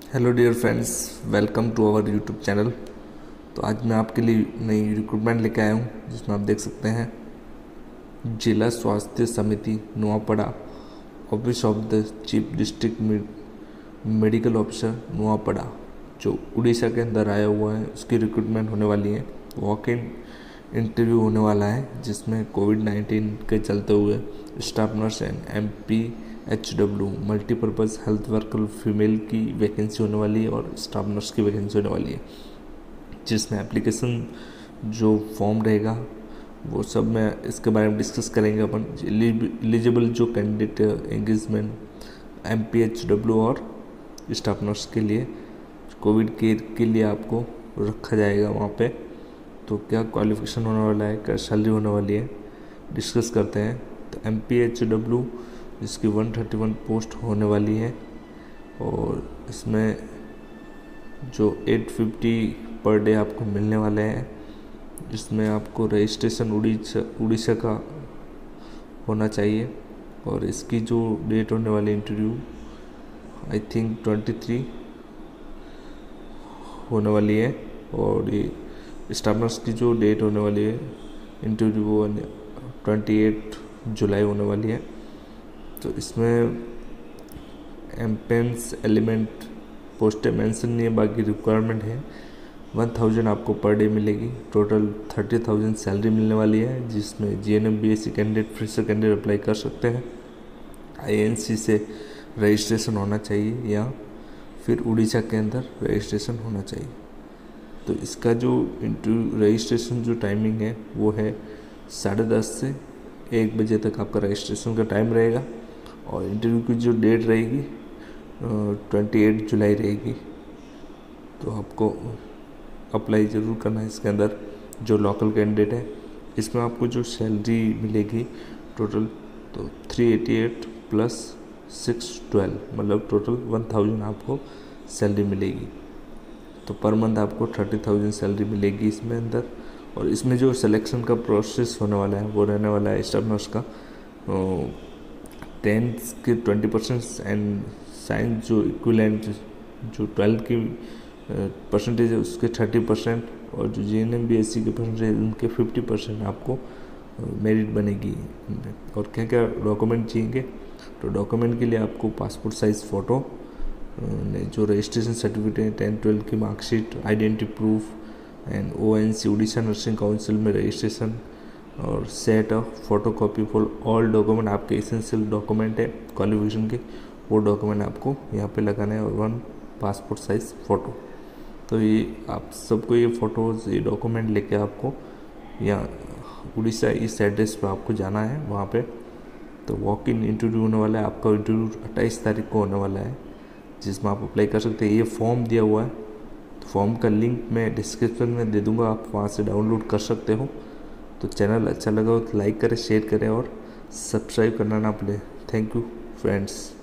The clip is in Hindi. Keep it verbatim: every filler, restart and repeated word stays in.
Hello dear friends, welcome to our YouTube channel. तो आज मैं आपके लिए नई रिक्रूटमेंट लेके आया हूँ, जिसमें आप देख सकते हैं जिला स्वास्थ्य समिति Nuapada, office of the chief district medical officer Nuapada, जो उड़ीसा के अंदर आया हुआ है, उसकी रिक्रूटमेंट होने वाली है। वॉक इन इंटरव्यू होने वाला है, जिसमें कोविड नाइन्टीन के चलते हुए staff nurse and M P H W multipurpose health worker female की वैकेंसी होने वाली है और स्टाफ नर्स की वैकेंसी होने वाली है, जिसमें एप्लीकेशन जो फॉर्म रहेगा वो सब मैं इसके बारे में डिस्कस करेंगे अपन। एलिजिबल जो candidate engagement M P H W और स्टाफ नर्स के लिए कोविड केयर के लिए आपको रखा जाएगा वहाँ पे। तो क्या क्वालिफिकेशन होने वाला है, क्या सैलरी होने वाली है, डिस्कस करते हैं। तो एम पी एच डब्ल्यू जिसकी एक सौ इकतीस पोस्ट होने वाली है और इसमें जो आठ सौ पचास पर डे आपको मिलने वाले हैं, जिसमें आपको रजिस्ट्रेशन उड़ीसा उड़ीसा का होना चाहिए। और इसकी जो डेट होने वाली इंटरव्यू आई थिंक तेईस होने वाली है, और ये स्टाफ नर्स की जो डेट होने वाली है इंटरव्यू वो अट्ठाईस जुलाई होने वाली है। तो इसमें एम्पेंस एलिमेंट पोस्टें मेंशन नहीं है, बाकी रिक्वायरमेंट है। वन थाउजेंड आपको पर डे मिलेगी, टोटल थर्टी थाउजेंड सैलरी मिलने वाली है, जिसमें G N M B S C candidate fresher candidate apply कर सकते हैं। आई एन सी से रजिस्ट्रेशन होना चाहिए या फिर उड़ीसा के अंदर रजिस्ट्रेशन होना चाहिए। तो इसका जो इंटरव्यू रजिस्ट्रेशन जो टाइमिंग है वो है साढ़े दस से एक बजे तक आपका रजिस्ट्रेशन का टाइम रहेगा, और इंटरव्यू की जो डेट रहेगी अट्ठाईस जुलाई रहेगी। तो आपको अप्लाई ज़रूर करना है इसके अंदर, जो लोकल कैंडिडेट है। इसमें आपको जो सैलरी मिलेगी टोटल तो three eighty eight plus six twelve मतलब टोटल वन थाउजेंड आपको सैलरी मिलेगी। तो पर मंथ आपको थर्टी थाउजेंड सैलरी मिलेगी इसमें अंदर। और इसमें जो सिलेक्शन का प्रोसेस होने वाला है वो रहने वाला है स्टाफ नर्स का टेंथ के ट्वेंटी परसेंट एंड साइंस जो इक्विलेंट जो ट्वेल्थ की परसेंटेज है उसके थर्टी परसेंट, और जो G N M B S C के परसेंटेज उनके फिफ्टी परसेंट आपको मेरिट बनेगी। और क्या क्या डॉक्यूमेंट चाहिए, तो डॉक्यूमेंट के लिए आपको पासपोर्ट साइज़ फ़ोटो, जो रजिस्ट्रेशन सर्टिफिकेट, टेंथ ट्वेल्थ की marksheet, identity proof and O N C Orissa nursing council में रजिस्ट्रेशन, और set of photo copy for all document आपके एसेंशियल डॉक्यूमेंट है क्वालिफिकेशन के, वो डॉक्यूमेंट आपको यहाँ पे लगाना है, और वन पासपोर्ट साइज़ फ़ोटो। तो ये आप सबको ये फ़ोटोज़ ये डॉक्यूमेंट लेके आपको यहाँ उड़ीसा इस एड्रेस पर आपको जाना है वहाँ पे। तो वॉक इन इंटरव्यू होने वाला है, आपका इंटरव्यू अट्ठाईस तारीख को होने वाला है, जिसमें आप अप्लाई कर सकते हैं। ये फॉर्म दिया हुआ है, तो फॉर्म का लिंक मैं डिस्क्रिप्शन में दे दूँगा, आप वहाँ से डाउनलोड कर सकते हो। तो चैनल अच्छा लगा हो तो लाइक करें, शेयर करें और सब्सक्राइब करना ना भूलें। Thank you friends.